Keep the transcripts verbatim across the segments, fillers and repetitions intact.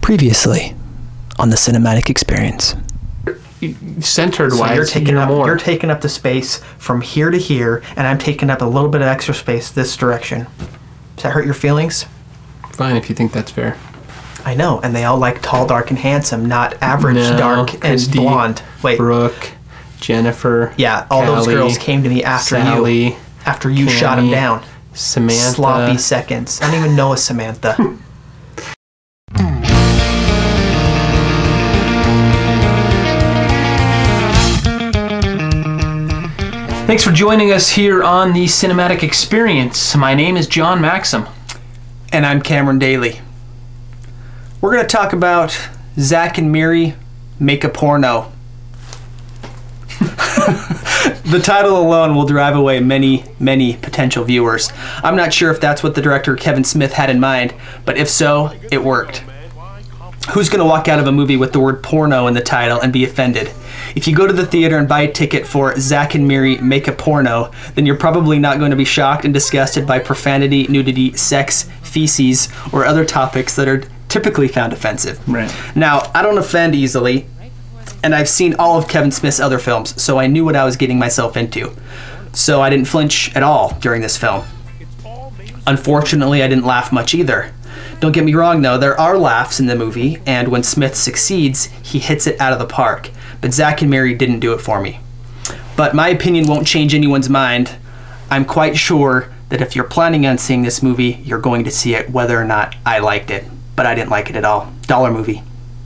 Previously on the cinematic experience. Centered So wise, you're taking you're up more. you're taking up the space from here to here, and I'm taking up a little bit of extra space this direction. Does that hurt your feelings? Fine if you think that's fair. I know, and they all like tall, dark, and handsome, not average, No, dark, and Christy, blonde. Wait, Brooke, Jennifer. yeah, all those Callie, girls came to me after Sally, you. After you shot him Cammy, down. Samantha. Sloppy seconds. I don't even know a Samantha. Thanks for joining us here on the Cinematic Experience. My name is John Maxim. And I'm Cameron Daly. We're going to talk about Zack and Miri Make a Porno. The title alone will drive away many, many potential viewers. I'm not sure if that's what the director Kevin Smith had in mind, but if so, it worked. Who's going to walk out of a movie with the word porno in the title and be offended? If you go to the theater and buy a ticket for Zack and Miri Make a Porno, then you're probably not going to be shocked and disgusted by profanity, nudity, sex, feces, or other topics that are typically found offensive. Right. Now, I don't offend easily, and I've seen all of Kevin Smith's other films, so I knew what I was getting myself into. So I didn't flinch at all during this film. Unfortunately, I didn't laugh much either. Don't get me wrong though, there are laughs in the movie, and when Smith succeeds, he hits it out of the park. But Zack and Miri didn't do it for me. But my opinion won't change anyone's mind. I'm quite sure that if you're planning on seeing this movie, you're going to see it whether or not I liked it. But I didn't like it at all. Dollar movie.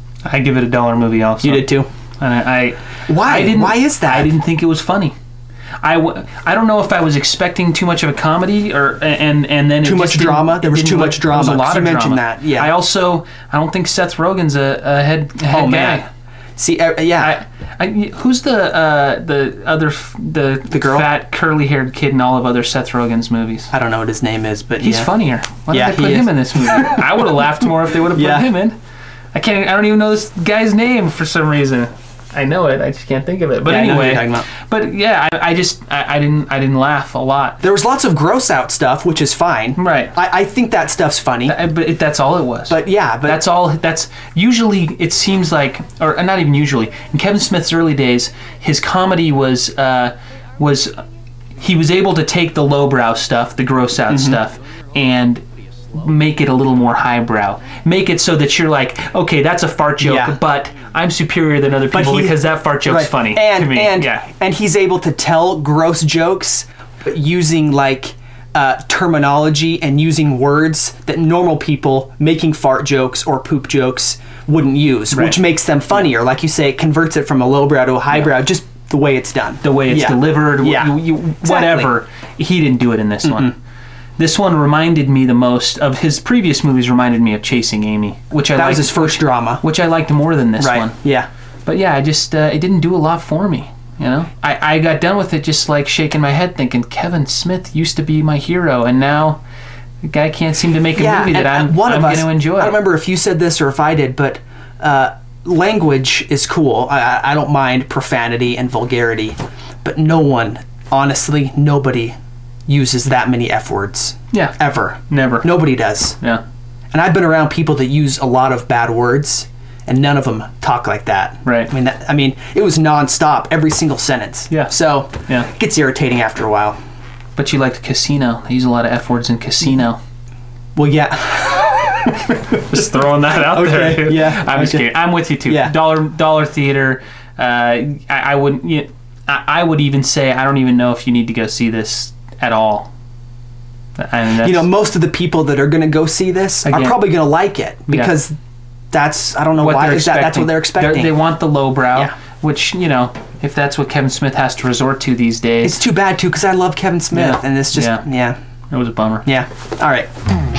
I give it a dollar movie also. You did too? And I, I Why? I didn't, Why is that? I didn't think it was funny. I, w I don't know if I was expecting too much of a comedy or and and then Too it much just didn't- drama? it There was didn't too look- much there was drama, a lot 'cause you of mentioned drama. that, yeah. I also I don't think Seth Rogen's a, a head, a head Oh guy. man. See, uh, yeah. I, I, who's the uh, the other f- the The girl? fat curly haired kid in all of other Seth Rogen's movies? I don't know what his name is, but He's yeah. funnier. Why Yeah, did they put he him is. in this movie? I would have laughed more if they would have put Yeah. him in. I can't. I don't even know this guy's name for some reason. I know it. I just can't think of it. But Yeah, I know who anyway, you're talking but yeah, I, I just I, I didn't I didn't laugh a lot. There was lots of gross out stuff, which is fine. Right. I, I think that stuff's funny. I- but it, that's all it was. But yeah, but that's all. That's usually it seems like, or not even usually. In Kevin Smith's early days, his comedy was uh, was he was able to take the lowbrow stuff, the gross out Mm-hmm. stuff, and make it a little more highbrow. Make it so that you're like, okay, that's a fart joke, Yeah. but I'm superior than other But people he- because that fart joke's right. funny and, to me. And, yeah. and he's able to tell gross jokes but using like uh, terminology and using words that normal people making fart jokes or poop jokes wouldn't use, Right. which makes them funnier. Like you say, it converts it from a lowbrow to a highbrow, just the way it's done. the way it's Yeah. delivered, Yeah. you, you, whatever. He didn't do it in this one. This one reminded me the most of his previous movies. Reminded me of Chasing Amy, which I That liked, was his first drama. which I liked more than this Right. one. Yeah. But yeah, I just uh, it didn't do a lot for me. You know, I, I got done with it just like shaking my head, thinking Kevin Smith used to be my hero, and now the guy can't seem to make a movie that and, I'm, uh, one I'm of going us, to enjoy. I don't remember if you said this or if I did, but uh, language is cool. I, I- I don't mind profanity and vulgarity, but no one, honestly, nobody uses that many F words. Yeah, Ever. never. Nobody does. Yeah, And I've been around people that use a lot of bad words, and none of them talk like that. Right. I mean, that, I mean, it was nonstop, every single sentence. Yeah. So Yeah. it gets irritating after a while. but you liked Casino. They use a lot of F words in Casino. Well, yeah. Just throwing that out Okay, there. yeah, I'm just okay. kidding. I'm with you too. Yeah. Dollar dollar theater. Uh, I, I wouldn't. You I, I would even say I don't even know if you need to go see this at all. I mean, that's, You know, most of the people that are going to go see this Again. are probably going to like it because that's, I don't know what why they're is that, that's what they're expecting. They're, they want the lowbrow, Yeah. which, you know, if that's what Kevin Smith has to resort to these days, It's too bad too because I love Kevin Smith Yeah. and it's just, Yeah. yeah. it was a bummer. Yeah. All right.